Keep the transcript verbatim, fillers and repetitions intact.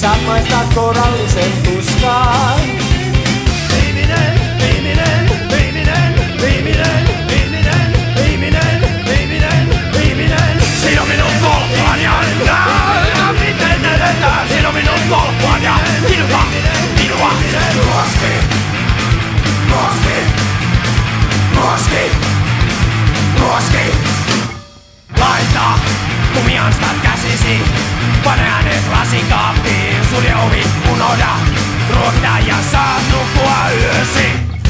saat maistaa korallisen tuskaa. Viimeinen, viimeinen, viimeinen, viimeinen, viimeinen, viimeinen, viimeinen, viimeinen. Siinä on minun tolppaan ja nähdään miten edetään. Siinä on minun tolppaan ja minuta, minua. Nuoski, nuoski, nuoski, nuoski. Laita kumihanskat käsisi, pane hänet lasikaappiin. Sulje ovi, unohda ruokita ja saat nukkua yösi.